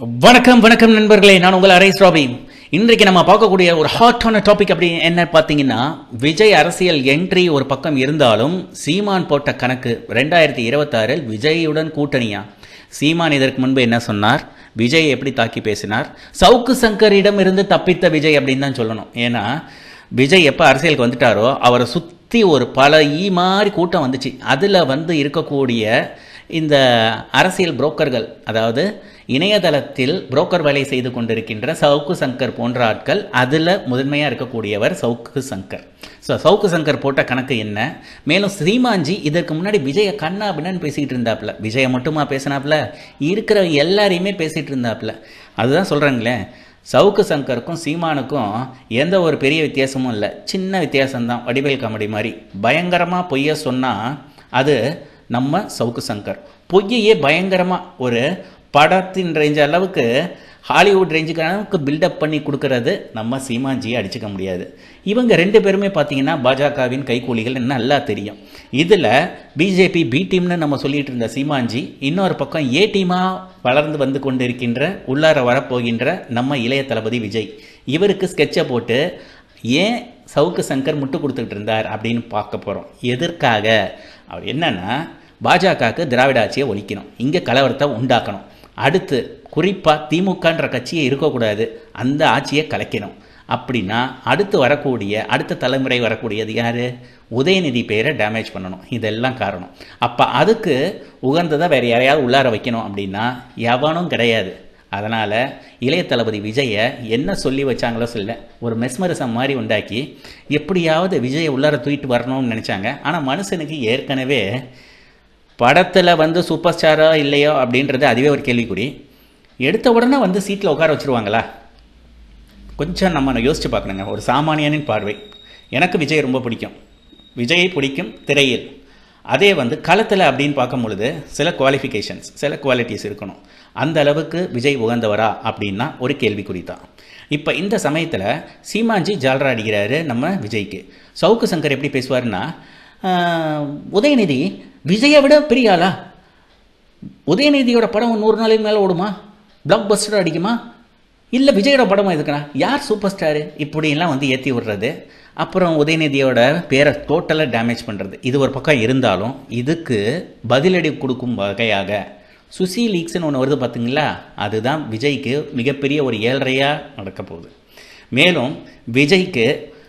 வணக்கம் வணக்கம் நண்பர்களே, நான் உங்கள் அரைஸ் ராபி. இன்றைக்கு நம்ம பார்க்கக்கூடிய ஒரு ஹாட்டான டாபிக் அப்படி என்ன பார்த்தீங்கன்னா, விஜய் அரசியல் என்ட்ரி ஒரு பக்கம் இருந்தாலும் சீமான் போட்ட கணக்கு 2026 விஜயுடன் கூட்டணியா? சீமான் இதற்கு முன்பு என்ன சொன்னார், விஜய் எப்படி தாக்கி பேசினார், சவுக்கு சங்கரிடம் இருந்து தப்பித்த விஜய் அப்படின்னு தான் சொல்லணும். ஏன்னா விஜய் எப்போ அரசியலுக்கு வந்துட்டாரோ அவரை சுற்றி ஒரு பல மாதிரி கூட்டம் வந்துச்சு. அதில் இருக்கக்கூடிய இந்த அரசியல் புரோக்கர்கள், அதாவது இணையதளத்தில் புரோக்கர் வேலை செய்து கொண்டிருக்கின்ற சவுக்கு சங்கர் போன்ற ஆட்கள், அதில் முதன்மையாக இருக்கக்கூடியவர் சவுக்கு சங்கர். ஸோ சவுக்கு சங்கர் போட்ட கணக்கு என்ன? மேலும் சீமான்ஜி இதற்கு முன்னாடி விஜயை கண்ணா அப்படின்னு பேசிகிட்டு இருந்தாப்புல. விஜயை மட்டுமா பேசினாப்புல, இருக்கிற எல்லாரையுமே பேசிகிட்டு இருந்தாப்புல. அதுதான் சொல்கிறாங்களே, சவுக்கு சங்கருக்கும் சீமானுக்கும் எந்த ஒரு பெரிய வித்தியாசமும் இல்லை, சின்ன வித்தியாசம்தான். வடிவேல் காமெடி மாதிரி பயங்கரமாக பொய்ய சொன்னால் அது நம்ம சவுக்கு சங்கர். பொய்யையே பயங்கரமாக ஒரு படத்தின் ரேஞ்ச் அளவுக்கு, ஹாலிவுட் ரேஞ்சுக்கு அளவுக்கு பில்டப் பண்ணி கொடுக்கறது நம்ம சீமான்ஜியை அடிச்சுக்க முடியாது. இவங்க ரெண்டு பேருமே பார்த்தீங்கன்னா பாஜகவின் கைக்கூலிகள் நல்லா தெரியும். இதில் பிஜேபி பி டீம்னு நம்ம சொல்லிட்டு இருந்த சீமான்ஜி, இன்னொரு பக்கம் ஏ டீமாக வளர்ந்து வந்து கொண்டிருக்கின்ற, உள்ளார வரப்போகின்ற நம்ம இளைய தளபதி விஜய். இவருக்கு ஸ்கெட்சை போட்டு ஏன் சவுக்கு சங்கர் முட்டு கொடுத்துக்கிட்டு இருந்தார் அப்படின்னு பார்க்க போகிறோம். எதற்காக? அவர் என்னன்னா, பாஜகவுக்கு திராவிட ஆட்சியை ஒழிக்கணும், இங்கே கலவரத்தை உண்டாக்கணும், அடுத்து குறிப்பாக திமுகன்ற கட்சியே இருக்கக்கூடாது, அந்த ஆட்சியை கலைக்கணும். அப்படின்னா அடுத்த தலைமுறை வரக்கூடியது யார்? உதயநிதி பேரை டேமேஜ் பண்ணணும். இதெல்லாம் காரணம். அப்போ அதுக்கு உகந்ததாக வேறு யாரையாவது உள்ளார வைக்கணும் அப்படின்னா எவனும் கிடையாது. அதனால் இளைய தளபதி விஜயை என்ன சொல்லி வச்சாங்களோ சொல்ல, ஒரு மெஸ்மரிசம் மாதிரி உண்டாக்கி எப்படியாவது விஜயை உள்ளார தூக்கிட்டு வரணும்னு நினச்சாங்க. ஆனால் மனுஷனுக்கு ஏற்கனவே படத்தில் சூப்பர் ஸ்டாரோ இல்லையோ அப்படின்றது அதுவே ஒரு கேள்விக்குறி. எடுத்த உடனே சீட்டில் உட்கார வச்சுருவாங்களா? கொஞ்சம் நம்ம யோசித்து பார்க்கணுங்க. ஒரு சாமானியனின் பார்வை. எனக்கு விஜய் ரொம்ப பிடிக்கும், விஜயை பிடிக்கும் திரையில். அதே களத்தில் அப்படின்னு பார்க்கும் பொழுது சில குவாலிஃபிகேஷன்ஸ், சில குவாலிட்டிஸ் இருக்கணும். அந்த அளவுக்கு விஜய் உகந்தவரா அப்படின்னா ஒரு கேள்விக்குறி தான். இப்போ இந்த சமயத்தில் சீமான்ஜி ஜால்ரா அடிக்கிறாரு நம்ம விஜய்க்கு. சவுக்கு சங்கர் எப்படி பேசுவார்னா, உதயநிதி விஜயை விட பெரிய ஆளா? உதயநிதியோட படம் 100 நாளைக்கு மேலே ஓடுமா? பிளாக் பஸ்டர் அடிக்குமா? இல்லை விஜயோட படமாக இருக்குண்ணா, யார் சூப்பர் ஸ்டாரு? இப்படிலாம் ஏற்றி விடுறது. அப்புறம் உதயநிதியோட பேரை டோட்டலாக டேமேஜ் பண்ணுறது. இது ஒரு பக்கம் இருந்தாலும் இதுக்கு பதிலடி கொடுக்கும் வகையாக சுசி லீக்ஸ்னு ஒன்று வருது பார்த்தீங்களா? அதுதான் விஜய்க்கு மிகப்பெரிய ஒரு ஏழ்றையாக நடக்க போகுது. மேலும் விஜய்க்கு,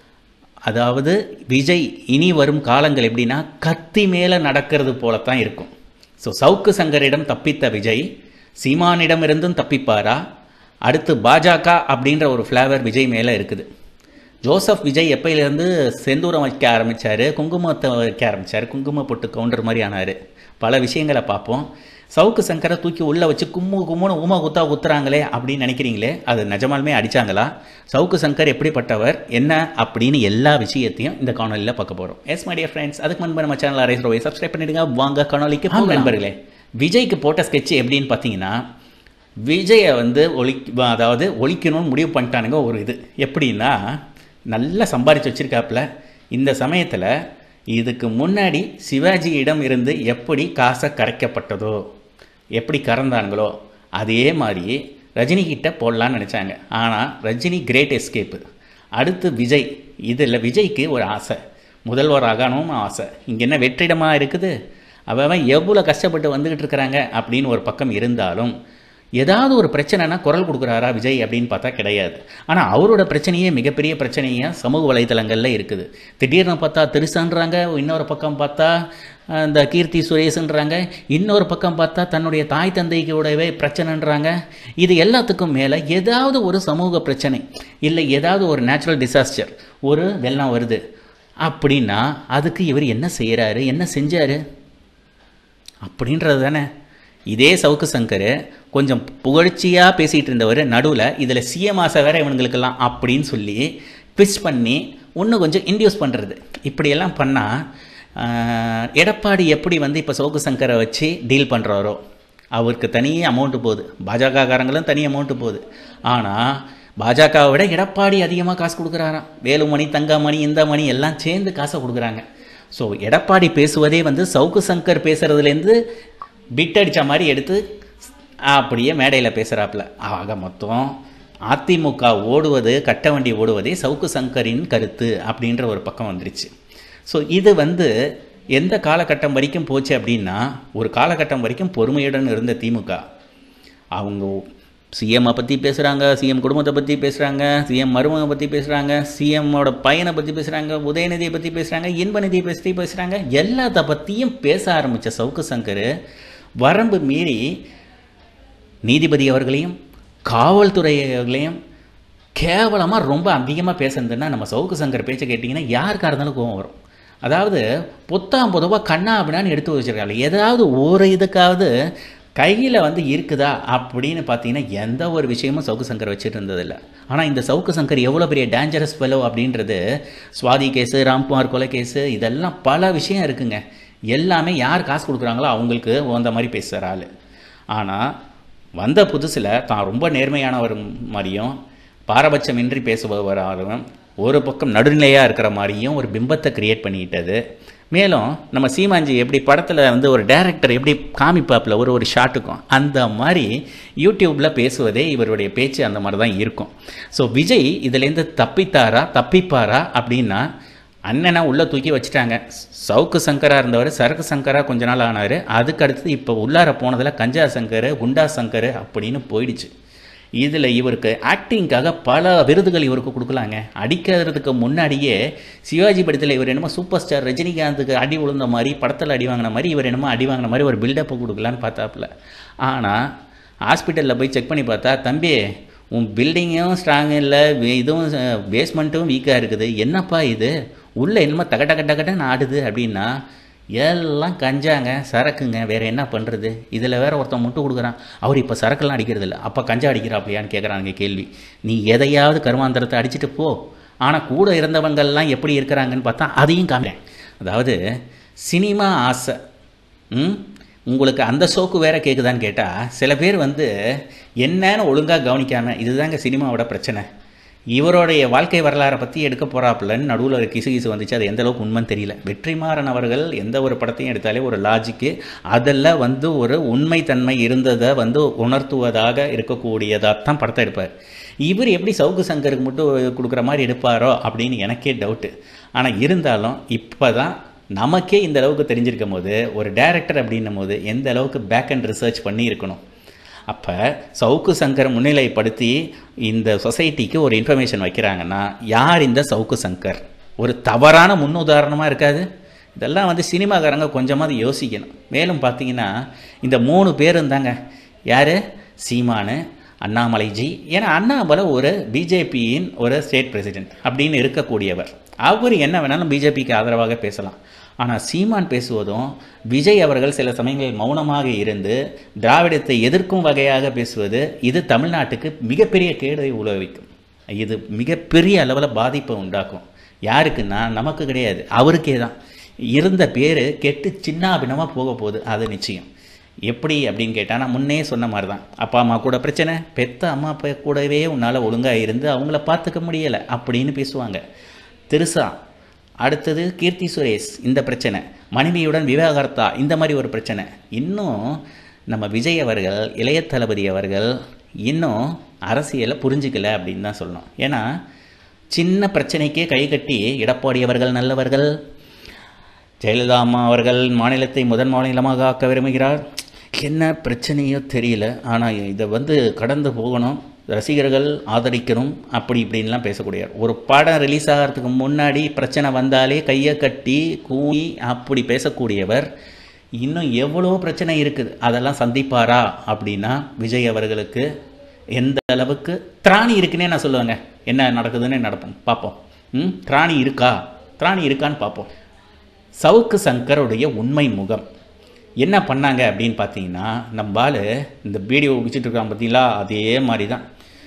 அதாவது விஜய் இனி வரும் காலங்கள் எப்படின்னா கத்தி மேலே நடக்கிறது போலத்தான் இருக்கும். ஸோ சவுக்கு சங்கரிடம் தப்பித்த விஜய் சீமானிடமிருந்தும் தப்பிப்பாரா? அடுத்து பாஜக அப்படின்ற ஒரு ஃப்ளேவர் விஜய் மேலே இருக்குது. ஜோசப் விஜய் எப்பயிலேருந்து செந்தூரம் வைக்க ஆரம்பித்தார், குங்குமத்தை வைக்க ஆரம்பித்தார், குங்கும பொட்டு கவுண்டர் மாதிரி ஆனார். பல விஷயங்களை பார்ப்போம். சவுக்கு சங்கரை தூக்கி உள்ளே வச்சு கும்முன்னு ஊமா குத்துறாங்களே அப்படின்னு நினைக்கிறீங்களே, அது நிஜமாலுமே அடித்தாங்களா? சவுக்கு சங்கர் எப்படிப்பட்டவர் என்ன அப்படின்னு எல்லா விஷயத்தையும் இந்த காணொலியில் பார்க்க போகிறோம். எஸ் மை டியர் ஃப்ரெண்ட்ஸ், அதுக்கு முன்பு நம்ம சேனல் அரைஸ் ராபி சப்ஸ்கிரைப் பண்ணிவிடுங்க. வாங்க காணொலிக்கு நண்பர்களே. விஜய்க்கு போட்ட ஸ்கெட்ச் எப்படின்னு பார்த்தீங்கன்னா, விஜயை அதாவது ஒழிக்கணும்னு முடிவு பண்ணிட்டானுங்க. ஒரு இது எப்படின்னா, நல்லா சம்பாதிச்சு வச்சுருக்காப்புல. இந்த சமயத்தில் இதுக்கு முன்னாடி சிவாஜியிடம் இருந்து எப்படி காசை கரைக்கப்பட்டதோ, எப்படி கறந்தானுங்களோ, அதே மாதிரி ரஜினிகிட்ட போடலான்னு நினச்சாங்க. ஆனால் ரஜினி கிரேட் எஸ்கேப்பு. அடுத்து விஜய். இதில் விஜய்க்கு ஒரு ஆசை, முதல்வர் ஆகணும்னு ஆசை. இங்கே என்ன வெற்றிடமாக இருக்குது? அவன் எவ்வளோ கஷ்டப்பட்டு வந்துக்கிட்டு இருக்கிறாங்க அப்படின்னு ஒரு பக்கம் இருந்தாலும், ஏதாவது ஒரு பிரச்சனைனா குரல் கொடுக்குறாரா விஜய் அப்படின்னு பார்த்தா கிடையாது. ஆனால் அவரோட பிரச்சனையே மிகப்பெரிய பிரச்சனையாக சமூக வலைதளங்களில் இருக்குது. திடீர்னு பார்த்தா திருசான்றாங்க, இன்னொரு பக்கம் பார்த்தா இந்த கீர்த்தி சுரேஷன்றாங்க, இன்னொரு பக்கம் பார்த்தா தன்னுடைய தாய் தந்தைக்கூடவே பிரச்சனைன்றாங்க. இது எல்லாத்துக்கும் மேலே ஏதாவது ஒரு சமூக பிரச்சனை, இல்லை ஏதாவது ஒரு நேச்சுரல் டிசாஸ்டர், ஒரு வெள்ளம் வருது அப்படின்னா அதுக்கு இவர் என்ன செய்கிறாரு, என்ன செஞ்சார் அப்படின்றது தானே. இதே சவுக்கு சங்கர் கொஞ்சம் புகழ்ச்சியாக பேசிகிட்டு இருந்தவர் நடுவில் இதில் சிஎம் ஆசை வேறு இவனுங்களுக்கெல்லாம் அப்படின்னு சொல்லி பிச் பண்ணி இன்னும் கொஞ்சம் இன்டியூஸ் பண்ணுறது. இப்படியெல்லாம் பண்ணால் எடப்பாடி எப்படி இப்போ சவுக்கு சங்கரை வச்சு டீல் பண்ணுறாரோ, அவருக்கு தனி அமௌண்ட்டு போகுது, பாஜகக்காரங்களும் தனி அமௌண்ட்டு போகுது. ஆனால் பாஜகவை விட எடப்பாடி அதிகமாக காசு கொடுக்குறாராம். வேலுமணி, தங்கமணி, இந்த மணி எல்லாம் சேர்ந்து காசை கொடுக்குறாங்க. ஸோ எடப்பாடி பேசுவதே சவுக்கு சங்கர் பேசுகிறதுலேருந்து பிட் அடித்த மாதிரி எடுத்து அப்படியே மேடையில் பேசுகிறாப்புல. ஆக மொத்தம் அதிமுக ஓடுவது, கட்ட வண்டி ஓடுவதே சவுக்கு சங்கரின் கருத்து அப்படின்ற ஒரு பக்கம் வந்துருச்சு. ஸோ இது வந்து எந்த காலகட்டம் வரைக்கும் போச்சு அப்படின்னா, ஒரு காலகட்டம் வரைக்கும் பொறுமையுடன் இருந்த திமுக அவங்க சிஎம்மை பற்றி பேசுகிறாங்க, சிஎம் குடும்பத்தை பற்றி பேசுகிறாங்க, சிஎம் மருமகனை பற்றி பேசுகிறாங்க, சிஎம்மோட பையனை பற்றி பேசுகிறாங்க, உதயநிதியை பற்றி பேசுகிறாங்க, இன்பநிதியை பற்றி பேசுகிறாங்க. எல்லாத்த பற்றியும் பேச ஆரம்பித்த சவுக்கு சங்கர் வரம்பு மீறி நீதிபதி அவர்களையும் காவல்துறைகளையும் கேவலமாக ரொம்ப அதிகமாக பேசுறதுன்னா, நம்ம சவுக்கு சங்கர் பேச்சை கேட்டிங்கன்னா யாருக்காக இருந்தாலும் கோவம் வரும். அதாவது பொதுவாக கண்ணா அப்படின்னு எடுத்து வச்சுருக்காங்க. ஏதாவது ஒரு இதுக்காவது கையில் வந்து இருக்குதா அப்படின்னு பார்த்தீங்கன்னா எந்த ஒரு விஷயமும் சவுக்கு சங்கர் வச்சுட்டு இருந்ததில்லை. ஆனால் இந்த சவுக்கு சங்கர் எவ்வளோ பெரிய டேஞ்சரஸ் ஃபெலோ அப்படின்றது, சுவாதி கேஸு, ராம்குமார் கொலை கேஸு, இதெல்லாம் பல விஷயம் இருக்குங்க. எல்லாமே யார் காசு கொடுக்குறாங்களோ அவங்களுக்கு அந்த மாதிரி பேசுகிற ஆள். ஆனால் வந்த புதுசில் தான் ரொம்ப நேர்மையானவர் மாதிரியும் பாரபட்சமின்றி பேசுபவராகவும் ஒரு பக்கம் நடுநிலையாக இருக்கிற மாதிரியும் ஒரு பிம்பத்தை கிரியேட் பண்ணிக்கிட்டது. மேலும் நம்ம சீமான்ஜி எப்படி படத்தில் வந்து ஒரு டைரக்டர் எப்படி காமிப்பாப்பில் ஒரு ஷாட்டுக்கும் அந்த மாதிரி யூடியூப்பில் பேசுவதே இவருடைய பேச்சு அந்த மாதிரி தான் இருக்கும். ஸோ விஜய் இதுலேருந்து தப்பிப்பாரா அப்படின்னா, அண்ணனை உள்ளே தூக்கி வச்சுட்டாங்க. சவுக்கு சங்கராக இருந்தவர் சரக்கு சங்கராக கொஞ்ச நாள் ஆனார். அதுக்கு அடுத்தது இப்போ உள்ளார போனதில் கஞ்சா சங்கர், குண்டா சங்கர் அப்படின்னு போயிடுச்சு. இதில் இவருக்கு ஆக்டிங்காக பல விருதுகள் இவருக்கு கொடுக்கலாங்க. அடிக்கிறதுக்கு முன்னாடியே சிவாஜி படத்தில் இவர் என்னமோ சூப்பர் ஸ்டார் ரஜினிகாந்துக்கு அடி விழுந்த மாதிரி, படத்தில் அடி வாங்கின மாதிரி, இவர் என்னமோ அடி வாங்கின மாதிரி ஒரு பில்டப்பை கொடுக்கலான்னு பார்த்தாப்புல. ஆனால் ஹாஸ்பிட்டலில் போய் செக் பண்ணி பார்த்தா, தம்பி உன் பில்டிங்கும் ஸ்ட்ராங் இல்லை, இதுவும் பேஸ்மெண்ட்டும் வீக்காக இருக்குது, என்னப்பா இது உள்ளே என்னமோ தகட்டன்னு ஆடுது அப்படின்னா, எல்லாம் கஞ்சாங்க, சரக்குங்க, வேறு என்ன பண்ணுறது. இதில் வேறு ஒருத்தன் முட்டு கொடுக்குறான், அவர் இப்போ சரக்கெல்லாம் அடிக்கிறது இல்லை, அப்போ கஞ்சா அடிக்கிறாப்லையான்னு கேட்குறாங்க கேள்வி. நீ எதையாவது கருமாந்திரத்தை அடிச்சுட்டு போ, ஆனால் கூட இருந்தவங்கள்லாம் எப்படி இருக்கிறாங்கன்னு பார்த்தா அதையும் காமிக்கிறேன். அதாவது சினிமா ஆசை உங்களுக்கு அந்த ஷோக்கு வேறு கேட்குதான்னு கேட்டால், சில பேர் வந்து என்னன்னு ஒழுங்காக கவனிக்காமல், இதுதாங்க சினிமாவோட பிரச்சனை. இவருடைய வாழ்க்கை வரலாறை பற்றி எடுக்க போகிறாப்புலன்னு நடுவில் ஒரு கிசு வந்துச்சு. அது எந்த அளவுக்கு உண்மைன்னு தெரியல. வெற்றிமாறன் அவர்கள் எந்த ஒரு படத்தையும் எடுத்தாலே ஒரு லாஜிக்கு, அதில் வந்து ஒரு உண்மைத்தன்மை இருந்ததை வந்து உணர்த்துவதாக இருக்கக்கூடியதாக தான் படத்தை எடுப்பார். இவர் எப்படி சவுக்கு சங்கருக்கு மட்டும் கொடுக்குற மாதிரி எடுப்பாரோ அப்படின்னு எனக்கே டவுட்டு. ஆனால் இருந்தாலும் இப்போ தான் நமக்கே இந்த அளவுக்கு தெரிஞ்சிருக்கும் போது, ஒரு டைரக்டர் அப்படின்னும் போது எந்த அளவுக்கு பேக் அண்ட் ரிசர்ச் பண்ணி இருக்கணும். அப்போ சவுக்கு சங்கர் முன்னிலைப்படுத்தி இந்த சொசைட்டிக்கு ஒரு இன்ஃபர்மேஷன் வைக்கிறாங்கன்னா, யார் இந்த சவுக்கு சங்கர்? ஒரு தவறான முன்னுதாரணமாக இருக்காது? இதெல்லாம் வந்து சினிமாக்காரங்க கொஞ்சமாவது யோசிக்கணும். மேலும் பார்த்தீங்கன்னா இந்த 3 பேர் இருந்தாங்க. யார்? சீமானு, அண்ணாமலைஜி. ஏன்னா அண்ணாமலை ஒரு பிஜேபியின் ஒரு ஸ்டேட் பிரசிடென்ட் அப்படின்னு இருக்கக்கூடியவர். அவர் என்ன வேணாலும் பிஜேபிக்கு ஆதரவாக பேசலாம். ஆனால் சீமான் பேசுவதும், விஜய் அவர்கள் சில சமயங்களில் மௌனமாக இருந்து திராவிடத்தை எதிர்க்கும் வகையாக பேசுவது, இது தமிழ்நாட்டுக்கு மிகப்பெரிய கேடை உழவிக்கும். இது மிகப்பெரிய அளவில் பாதிப்பை உண்டாக்கும். யாருக்குன்னா நமக்கு கிடையாது, அவருக்கே தான். இருந்த பேர் கெட்டு சின்னாபின்னமாக போக போகுது, அது நிச்சயம். எப்படி அப்படின்னு கேட்டால், நான் முன்னே சொன்ன மாதிரி தான். அப்பா அம்மா கூட பிரச்சனை, பெத்த அம்மா அப்பா கூடவே உன்னால் ஒழுங்காக இருந்து அவங்கள பார்த்துக்க முடியலை அப்படின்னு பேசுவாங்க. திருசா, அடுத்தது கீர்த்தி சுரேஷ், இந்த பிரச்சனை, மனைவியுடன் விவாகரத்தா, இந்த மாதிரி ஒரு பிரச்சனை. இன்னும் நம்ம விஜய் அவர்கள், இளைய தளபதி அவர்கள் இன்னும் அரசியலை புரிஞ்சிக்கல அப்படின்னு தான் சொல்லணும். ஏன்னா சின்ன பிரச்சனைக்கே கை கட்டி எடப்பாடி அவர்கள் நல்லவர்கள், ஜெயலலிதா அம்மா அவர்கள் மாநிலத்தை முதன் மாநிலமாக ஆக்க விரும்புகிறார், என்ன பிரச்சனையோ தெரியல, ஆனால் இதை வந்து கடந்து போகணும், ரசிகர்கள் ஆதரிக்கணும், அப்படி இப்படின்லாம் பேசக்கூடியவர். ஒரு படம் ரிலீஸ் ஆகிறதுக்கு முன்னாடி பிரச்சனை வந்தாலே கையை கட்டி கூணி அப்படி பேசக்கூடியவர். இன்னும் எவ்வளோ பிரச்சனை இருக்குது, அதெல்லாம் சந்திப்பாரா அப்படின்னா விஜய் அவர்களுக்கு எந்த அளவுக்கு திராணி இருக்குன்னே நான் சொல்லுவேங்க. என்ன நடக்குதுன்னு நடப்போம், பார்ப்போம். திராணி இருக்கான்னு பார்ப்போம். சவுக்கு சங்கருடைய உண்மை முகம் என்ன பண்ணாங்க அப்படின்னு பார்த்தீங்கன்னா, நம்மால் இந்த வீடியோ வச்சுட்டு இருக்கான் பார்த்தீங்களா, அதே மாதிரி தான்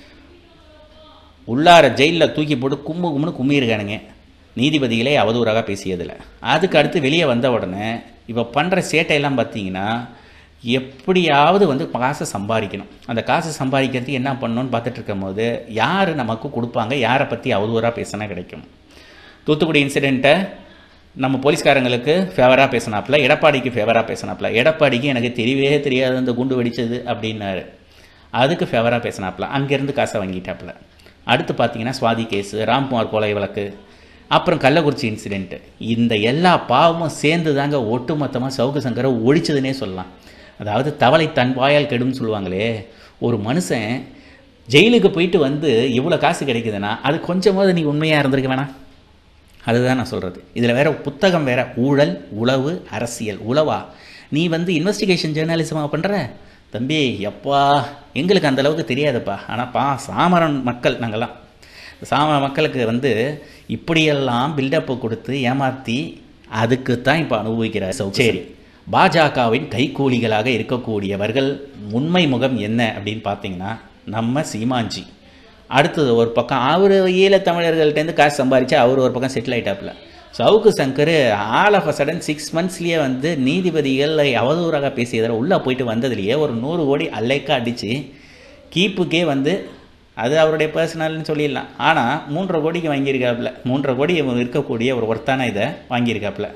உள்ளார ஜெயிலில் தூக்கி போட்டு கும்முன்னு கும்மியிருக்கானுங்க நீதிபதிகளே அவதூறாக பேசியதில். அதுக்கு அடுத்து வெளியே வந்த உடனே இப்போ பண்ணுற சேட்டையெல்லாம் பார்த்தீங்கன்னா, எப்படியாவது வந்து காசை சம்பாதிக்கணும். அந்த காசை சம்பாதிக்கிறதுக்கு என்ன பண்ணணும்னு பார்த்துட்டு இருக்கும் போது, யார் நமக்கு கொடுப்பாங்க, யாரை பற்றி அவதூறாக பேசினா கிடைக்கும். தூத்துக்குடி இன்சிடெண்ட்டை நம்ம போலீஸ்காரங்களுக்கு ஃபேவராக பேசினாப்புல, எடப்பாடிக்கு ஃபேவராக பேசினாப்புல. எடப்பாடிக்கு எனக்கு தெரியவே தெரியாது அந்த குண்டு வெடிச்சது அப்படின்னாரு. அதுக்கு ஃபேவராக பேசினாப்புல. அங்கேருந்து காசை வாங்கிட்டாப்புல. அடுத்து பார்த்தீங்கன்னா சுவாதி கேஸு, ராம்குமார் கொலை வழக்கு, அப்புறம் கள்ளக்குறிச்சி இன்சிடெண்ட்டு. இந்த எல்லா பாவமும் சேர்ந்து தாங்க ஒட்டுமொத்தமாக சவுக்கு சங்கரை ஒழிச்சதுன்னே சொல்லலாம். அதாவது தவளை தன் வாயால் கெடும்னு சொல்லுவாங்களே, ஒரு மனுஷன் ஜெயிலுக்கு போயிட்டு வந்து இவ்வளோ காசு கிடைக்குதுன்னா அது கொஞ்சமாவது நீ உண்மையாக இருந்திருக்க வேணாம். அதுதான் நான் சொல்கிறது. இதில் வேறு புத்தகம் வேறு, ஊழல் உளவு அரசியல். உளவா நீ வந்து இன்வெஸ்டிகேஷன் ஜேர்னலிசமாக பண்ணுற தம்பி? எப்பா எங்களுக்கு அந்தளவுக்கு தெரியாதுப்பா. ஆனாப்பா சாமரன் மக்கள் நாங்கள்லாம், சாமர மக்களுக்கு வந்து இப்படியெல்லாம் பில்டப்பு கொடுத்து ஏமாற்றி அதுக்கு தான் இப்போ அனுபவிக்கிறார். சரி, பாஜகவின் கைக்கூலிகளாக இருக்கக்கூடியவர்கள் உண்மை முகம் என்ன அப்படின்னு பார்த்தீங்கன்னா நம்ம சீமான்ஜி. அடுத்தது ஒரு பக்கம் அவர் ஈழத்தமிழர்கள்ட்டேருந்து காசு சம்பாதிச்சு அவர் ஒரு பக்கம் செட்டில் ஆகிட்டாப்புல. Savukku Shankar all of a sudden 6 monthsலேயே வந்து நீதிபதிகளை அவதூறாக பேசியதில் உள்ளே போயிட்டு வந்ததுலேயே ஒரு 100 கோடி அல்லைக்கா அடித்து கீப்புக்கே வந்து அது அவருடைய பர்சனல்னு சொல்லிடலாம். ஆனால் 3.5 கோடிக்கு வாங்கியிருக்காப்புல. 3.5 கோடி இருக்கக்கூடிய ஒரு ஒர்த்தான இதை வாங்கியிருக்காப்புல.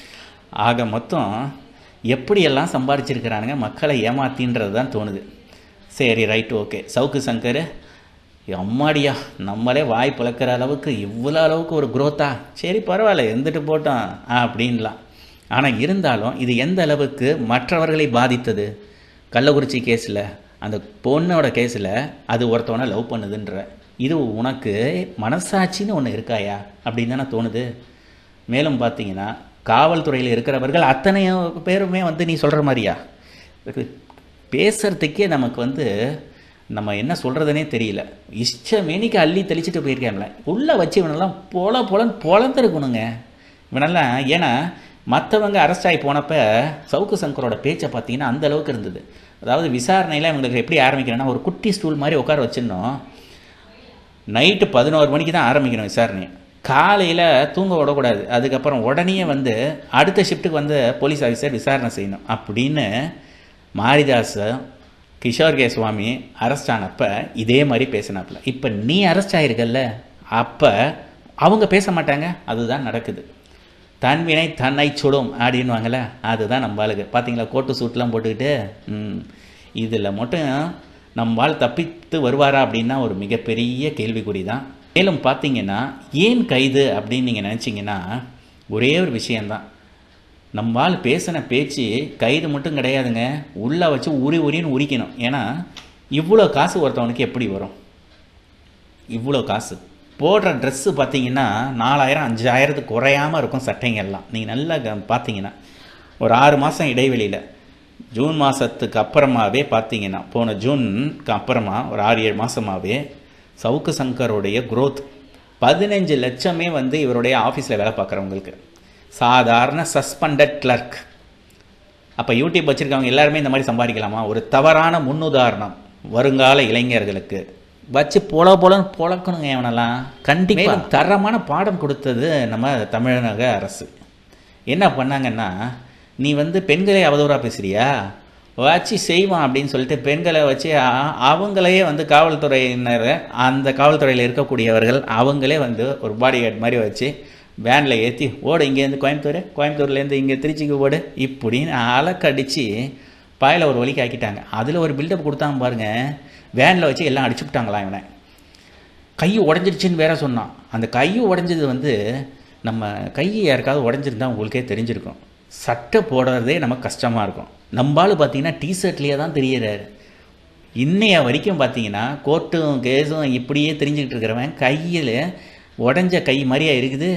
ஆக மொத்தம் எப்படியெல்லாம் சம்பாதிச்சிருக்கிறானுங்க மக்களை ஏமாத்தின்றது தான் தோணுது. சரி, ரைட்டு, ஓகே. சவுக்கு சங்கர் அம்மாடியா நம்மளே வாய் பிளக்கிற அளவுக்கு இவ்வளோ அளவுக்கு ஒரு குரோத்தா, சரி பரவாயில்ல இருந்துட்டு போட்டோம் அப்படின்லாம். ஆனால் இருந்தாலும் இது எந்த அளவுக்கு மற்றவர்களை பாதித்தது? கள்ளக்குறிச்சி கேஸில் அந்த பொண்ணோட கேஸில் அது ஒருத்தவனை லவ் பண்ணுதுன்ற இது உனக்கு மனசாட்சின்னு ஒன்று இருக்காயா அப்படின்னு தானே தோணுது. மேலும் பார்த்தீங்கன்னா காவல்துறையில் இருக்கிறவர்கள் அத்தனை பேருமே வந்து நீ சொல்கிற மாதிரியா பேசுகிறதுக்கே நமக்கு வந்து நம்ம என்ன சொல்கிறதுனே தெரியல. இஷ்டமேனிக்கு அள்ளி தெளிச்சுட்டு போயிருக்காங்களே, உள்ளே வச்சு இவனெல்லாம் பொழந்துருக்கணுங்க இவனெல்லாம். ஏன்னா மற்றவங்க அரெஸ்ட் ஆகி போனப்போ சவுக்கு சங்கரோட பேச்சை பார்த்தீங்கன்னா அந்த அளவுக்கு இருந்தது. அதாவது விசாரணையில் இவங்களுக்கு எப்படி ஆரம்பிக்கணும்னா ஒரு குட்டி ஸ்டூல் மாதிரி உட்கார வச்சிடணும். நைட்டு 11 மணிக்கு தான் ஆரம்பிக்கணும் விசாரணை. காலையில் தூங்க விடக்கூடாது. அதுக்கப்புறம் உடனே வந்து அடுத்த ஷிஃப்ட்டுக்கு வந்து போலீஸ் ஆஃபீஸர் விசாரணை செய்யணும் அப்படின்னு மாரிதாஸ் கிஷோர் கே சுவாமி அரெஸ்ட் ஆனப்போ இதே மாதிரி பேசினாப்புல. இப்போ நீ அரெஸ்ட் ஆகிருக்கல்ல, அப்போ அவங்க பேச மாட்டாங்க. அதுதான் நடக்குது. தன்வினை தன்னை சுடும் அப்படின்வாங்கள்ல, அதுதான் நம்ம ஆளுக்கு. பார்த்தீங்களா கோட்டு சூட்லாம் போட்டுக்கிட்டு. இதில் மட்டும் நம்மால் தப்பித்து வருவாரா அப்படின்னா ஒரு மிகப்பெரிய கேள்விக்குறி தான். மேலும் பார்த்தீங்கன்னா ஏன் கைது அப்படின்னு நீங்கள் நினச்சிங்கன்னா ஒரே ஒரு விஷயந்தான். நம்மால் பேசின பேச்சு கைது மட்டும் கிடையாதுங்க, உள்ளே வச்சு உரின்னு உரிக்கணும். ஏன்னா இவ்வளோ காசு ஒருத்தவனுக்கு எப்படி வரும்? இவ்வளோ காசு போடுற ட்ரெஸ்ஸு பார்த்தீங்கன்னா 4000 5000 குறையாமல் இருக்கும் சட்டைங்கள்லாம். நீங்கள் நல்லா பார்த்தீங்கன்னா ஒரு 6 மாதம் இடைவெளியில் ஜூன் மாதத்துக்கு அப்புறமாவே பார்த்தீங்கன்னா போன ஜூனுக்கு அப்புறமா ஒரு 6-7 மாதமாகவே சவுக்கு சங்கருடைய growth 15 லட்சமே வந்து இவருடைய ஆஃபீஸில் வேலை பார்க்குறவங்களுக்கு. சாதாரண சஸ்பெண்டட் கிளர்க். அப்போ யூடியூப் வச்சுருக்கவங்க எல்லாருமே இந்த மாதிரி சம்பாதிக்கலாமா? ஒரு தவறான முன்னுதாரணம் வருங்கால இளைஞர்களுக்கு வச்சு போலன்னு பொழக்கணுங்க இவனெல்லாம். கண்டிப்பாக தரமான பாடம் கொடுத்தது நம்ம தமிழக அரசு. என்ன பண்ணாங்கன்னா, நீ வந்து பெண்களை அவதூறாக பேசுகிறியா, வச்சு செய்வான் அப்படின்னு சொல்லிட்டு பெண்களை வச்சு அவங்களையே வந்து காவல்துறையினர், அந்த காவல்துறையில் இருக்கக்கூடியவர்கள் அவங்களே வந்து ஒரு பாடி கார்டு மாதிரி வச்சு வேனில் ஏற்றி ஓடு, இங்கேருந்து கோயம்புத்தூர்லேருந்து இங்கே திருச்சிக்கு ஓடு இப்படின்னு அலக்கடிச்சு பாயில் ஒரு வலிக்கு ஆக்கிட்டாங்க. அதில் ஒரு பில்டப் கொடுத்தாங்க பாருங்கள். வேனில் வச்சு எல்லாம் அடிச்சு விட்டாங்களாம். இவனை கை உடஞ்சிடுச்சின்னு வேற சொன்னான். அந்த கை உடஞ்சது வந்து நம்ம கை யாருக்காவது உடஞ்சிருந்தா உங்களுக்கே தெரிஞ்சிருக்கும். சட்டை போடுறதே நமக்கு கஷ்டமாக இருக்கும். நம்மளால் பார்த்தீங்கன்னா டிஷர்ட்லேயே தான் தெரியுறாரு. இன்னைய வரைக்கும் பார்த்தீங்கன்னா கோர்ட்டும் கேஸும் இப்படியே தெரிஞ்சுக்கிட்டு இருக்கிறவன் கையில் உடஞ்ச கை மாதிரியா இருக்குது.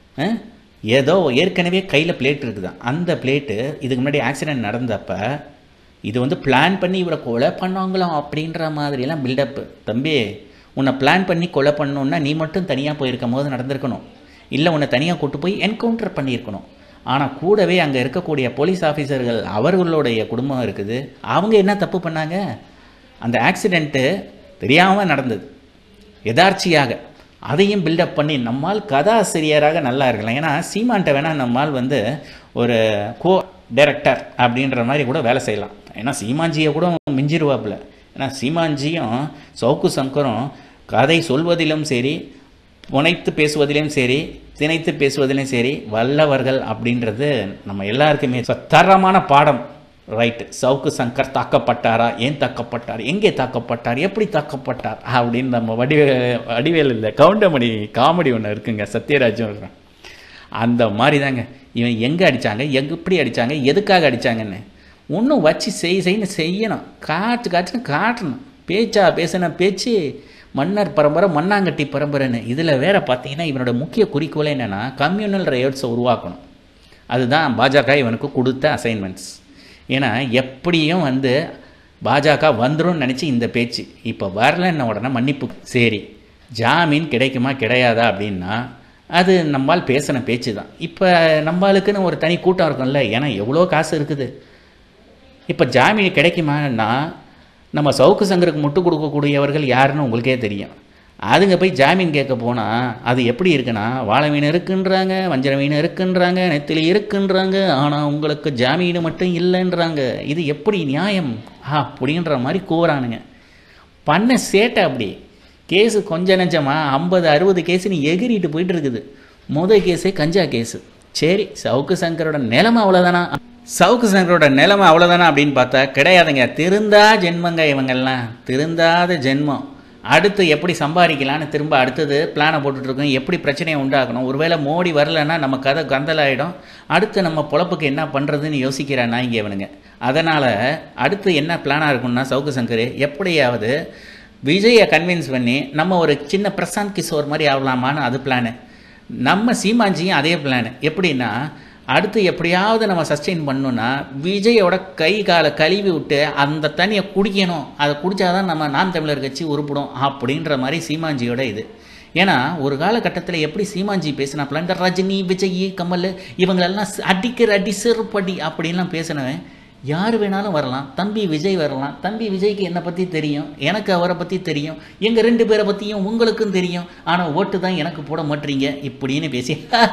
ஏதோ ஏற்கனவே கையில் பிளேட் இருக்குதான். அந்த பிளேட்டு இதுக்கு முன்னாடி ஆக்சிடென்ட் நடந்தப்போ இது வந்து பிளான் பண்ணி இவரை கொலை பண்ணாங்களாம் அப்படின்ற மாதிரியெல்லாம் பில்டப்பு. தம்பி, உன்னை பிளான் பண்ணி கொலை பண்ணணுன்னா நீ மட்டும் தனியாக போயிருக்கும் போது நடந்திருக்கணும், இல்லை உன்னை தனியாக கூட்டு போய் என்கவுண்டர் பண்ணியிருக்கணும். ஆனால் கூடவே அங்கே இருக்கக்கூடிய போலீஸ் ஆஃபீஸர்கள் அவர்களுடைய குடும்பம் இருக்குது. அவங்க என்ன தப்பு பண்ணாங்க? அந்த ஆக்சிடெண்ட்டு தெரியாமல் நடந்தது, எதார்ச்சியாக. அதையும் பில்டப் பண்ணி நம்மால் கதாசிரியராக நல்லா இருக்கலாம். ஏன்னா சீமான்ட்ட வேணால் நம்மால் வந்து ஒரு கோ டைரக்டர் அப்படின்ற மாதிரி கூட வேலை செய்யலாம். ஏன்னா சீமான்ஜியை கூட மிஞ்சிருவாப்புல. ஏன்னா சீமான்ஜியும் சவுக்கு சங்கரும் கதை சொல்வதிலும் சரி, புனைத்து பேசுவதிலும் சரி, திணைத்து பேசுவதிலும் சரி வல்லவர்கள் அப்படின்றது நம்ம எல்லாருக்குமே தரமான பாடம். ரைட்டு. சவுக்கு சங்கர் தாக்கப்பட்டாரா, ஏன் தாக்கப்பட்டார், எங்கே தாக்கப்பட்டார், எப்படி தாக்கப்பட்டார் அப்படின்னு நம்ம வடிவேல் இல்லை கவுண்டமணி காமெடி ஒன்று இருக்குங்க, சத்யராஜும் இருக்கிறான். அந்த மாதிரி தாங்க இவன் எங்கே அடித்தாங்க, எப்படி அடித்தாங்க, எதுக்காக அடித்தாங்கன்னு ஒன்றும் வச்சு செய்யணும், காட்டுன்னு காட்டணும். பேசின பேச்சு மன்னர் பரம்பரை, மண்ணாங்கட்டி பரம்பரைன்னு. இதில் வேற பார்த்தீங்கன்னா இவனோட முக்கிய குறிக்கோளே என்னென்னா கம்யூனல் ரைட்ஸை உருவாக்கணும். அதுதான் பாஜக இவனுக்கு கொடுத்த அசைன்மெண்ட்ஸ். ஏன்னா எப்படியும் பாஜக வந்துடும் நினச்சி இந்த பேச்சு. இப்போ வரலன்ன உடனே மன்னிப்பு. சரி, ஜாமீன் கிடைக்குமா கிடையாதா அப்படின்னா அது நம்மால் பேசின பேச்சு தான். இப்போ நம்மளுக்குன்னு ஒரு தனி கூட்டம் இருக்கும்ல, ஏன்னா எவ்வளோ காசு இருக்குது. இப்போ ஜாமீன் கிடைக்குமான்னா நம்ம சவுக்கு சங்கருக்கு முட்டு கொடுக்கக்கூடியவர்கள் யாருன்னு உங்களுக்கே தெரியும். அதுங்க போய் ஜாமீன் கேட்க போனால் அது எப்படி இருக்குன்னா, வாழை மீன் இருக்குன்றாங்க, வஞ்சர மீன் இருக்குன்றாங்க, நெத்திலி இருக்குன்றாங்க, ஆனால் உங்களுக்கு ஜாமீன் மட்டும் இல்லைன்றாங்க. இது எப்படி நியாயம் அப்படின்ற மாதிரி கூறானுங்க. பண்ண சேட்டை அப்படி. கேஸு கொஞ்சம் நெஞ்சமாக 50-60 கேஸு நீ எகிரிட்டு போயிட்டு இருக்குது. முதல் கேஸே கஞ்சா கேஸு. சரி, சவுக்கு சங்கரோட நிலைமை அவ்வளோதானா? சவுக்கு சங்கரோட நிலைமை அவ்வளோதானா அப்படின்னு பார்த்தா கிடையாதுங்க. திருந்தா ஜென்மங்க இவங்கெல்லாம், திருந்தாத ஜென்மம். அடுத்து எப்படி சம்பாதிக்கலான்னு திரும்ப அடுத்தது பிளானை போட்டுட்ருக்கோம், எப்படி பிரச்சனையை உண்டாக்கணும். ஒருவேளை மோடி வரலைன்னா நம்ம கதை கந்தலாயிடும். அடுத்து நம்ம பொழப்புக்கு என்ன பண்ணுறதுன்னு யோசிக்கிறான்னா இங்கே இவனுங்க. அதனால் அடுத்து என்ன பிளானாக இருக்குன்னா சவுக்கு சங்கர் எப்படியாவது விஜயை கன்வின்ஸ் பண்ணி நம்ம ஒரு சின்ன பிரசாந்த் கிஷோர் மாதிரி ஆகலாமான்னு அது பிளானு. நம்ம சீமாஞ்சியும் அதே பிளானு. எப்படின்னா அடுத்து எப்படியாவது நம்ம சஸ்டெயின் பண்ணணுன்னா விஜயோட கை காலை கழுவி விட்டு அந்த தண்ணியை குடிக்கணும். அதை குடித்தாதான் நம்ம நாம் தமிழர் கட்சி உருப்படும் அப்படின்ற மாதிரி சீமாஞ்சியோட இது. ஏன்னா ஒரு காலகட்டத்தில் எப்படி சீமாஞ்சி பேசினாப்புல இந்த ரஜினி, விஜய், கமல் இவங்களெல்லாம் அடிக்கிற அடி செருப்படி அப்படின்லாம் பேசினவன் யார் வேணாலும் வரலாம். தம்பி விஜய் வரலாம். தம்பி விஜய்க்கு என்னை பற்றி தெரியும், எனக்கு அவரை பற்றி தெரியும், எங்கள் 2 பேரை பற்றியும் உங்களுக்கும் தெரியும், ஆனால் ஓட்டு தான் எனக்கு போட மாட்டீங்க இப்படின்னு பேசி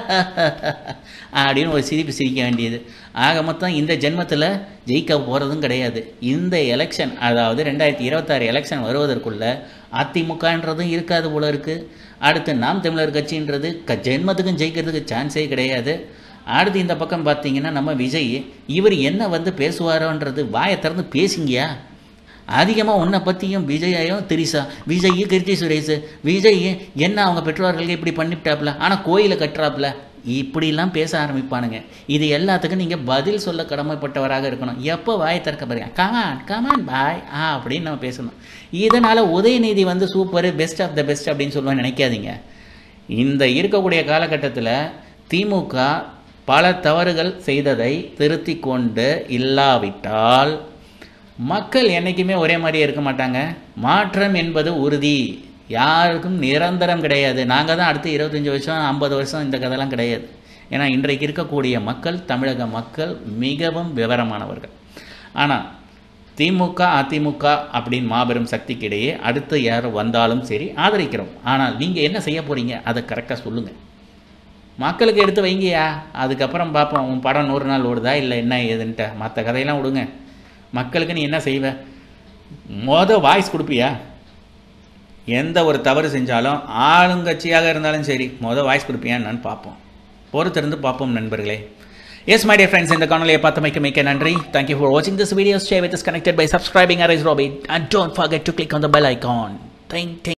அப்படின்னு ஒரு சிரிக்க வேண்டியது. ஆக மொத்தம் இந்த ஜென்மத்தில் ஜெயிக்க போகிறதும் கிடையாது. இந்த எலெக்ஷன், அதாவது 2026 எலெக்ஷன் வருவதற்குள்ள அதிமுகன்றதும் இருக்காது போல இருக்குது. அடுத்து நாம் தமிழர் கட்சின்றது ஜென்மத்துக்கும் ஜெயிக்கிறதுக்கு சான்ஸே கிடையாது. அடுத்து இந்த பக்கம் பார்த்தீங்கன்னா நம்ம விஜய், இவர் என்ன பேசுவாரோன்றது வாயை திறந்து பேசிங்கயா. அதிகமாக உன்னை பற்றியும் விஜயையும் திரிசா, விஜய் கீர்த்தி சுரேஷ், விஜய் என்ன அவங்க பெற்றோர்களுக்கு இப்படி பண்ணிவிட்டாப்புல, ஆனால் கோயிலை கட்டுறாப்புல, இப்படிலாம் பேச ஆரம்பிப்பானுங்க. இது எல்லாத்துக்கும் நீங்கள் பதில் சொல்ல கடமைப்பட்டவராக இருக்கணும். எப்போ வாயை திறக்க பாருங்க, கமான் பாய் அப்படின்னு நம்ம பேசணும். இதனால் Udhayanidhi super, best of the best அப்படின்னு சொல்லுவேன் நினைக்காதீங்க. இந்த இருக்கக்கூடிய காலகட்டத்தில் திமுக பல தவறுகள் செய்ததை திருத்தி கொண்டு இல்லாவிட்டால் மக்கள் என்றைக்குமே ஒரே மாதிரியே இருக்க மாட்டாங்க. மாற்றம் என்பது உறுதி, யாருக்கும் நிரந்தரம் கிடையாது. நாங்கள் தான் அடுத்து 25 வருஷம் 50 வருஷம் இந்த கதைலாம் கிடையாது. ஏன்னா இன்றைக்கு இருக்கக்கூடிய மக்கள், தமிழக மக்கள் மிகவும் விவரமானவர்கள். ஆனால் திமுக அதிமுக அப்படின்னு மாபெரும் சக்திக்கு இடையே அடுத்து யார் வந்தாலும் சரி ஆதரிக்கிறோம். ஆனால் நீங்கள் என்ன செய்ய போகிறீங்க அதை கரெக்டாக சொல்லுங்கள். மக்களுக்கு எடுத்து வைங்கயா, அதுக்கப்புறம் பார்ப்போம் உன் படம் 100 நாள் ஓடுதா இல்லை என்ன ஏதுன்ட்டு. மற்ற கதையெல்லாம் விடுங்க. மக்களுக்கு நீ என்ன செய்வ? வாய்ஸ் கொடுப்பியா? எந்த ஒரு தவறு செஞ்சாலும் ஆளுங்கட்சியாக இருந்தாலும் சரி வாய்ஸ் கொடுப்பியா என்னன்னு பார்ப்போம். பொறுத்திருந்து பார்ப்போம் நண்பர்களே. எஸ் மை டியர் ஃப்ரெண்ட்ஸ், இந்த காணொலியை பார்த்தமைக்கு மிக்க நன்றி. Thank you for watching this video. Stay with us connected by subscribing Arise Robbie and don't forget to click on the bell icon. Thank you.